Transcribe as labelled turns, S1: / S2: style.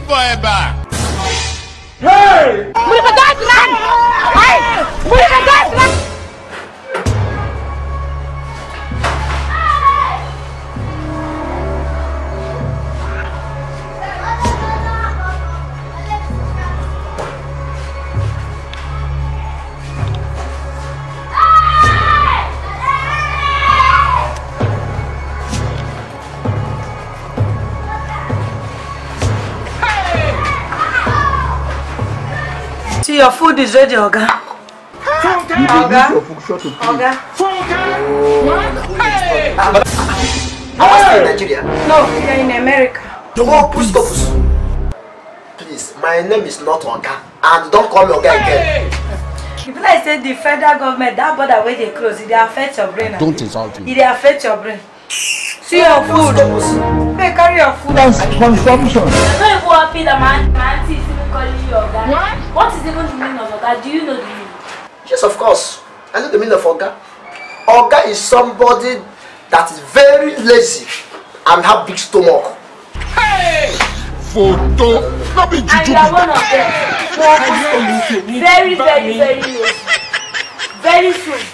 S1: forever.
S2: Hey!
S3: See, your food is ready, Oga. Oga. Oga.
S4: Hey! I was in Nigeria.
S3: No, we are in America.
S4: Oh, please. Please, my name is not Oga. And don't call me Oga again.
S3: If I say the federal government, that border where they close, it affects your brain.
S1: Don't insult me.
S3: It affects your brain. See your food. Hey, carry your food.
S2: That's consumption.
S5: I'm not even happy that my auntie is even calling you Oga. What is even the meaning of Oga? Do you know the meaning?
S4: Yes, of course. I know the meaning of Oga. Oga is somebody that is very lazy and have big stomach.
S1: Hey! Photo. Not be
S5: And you are one of them. Very lazy. Very soon.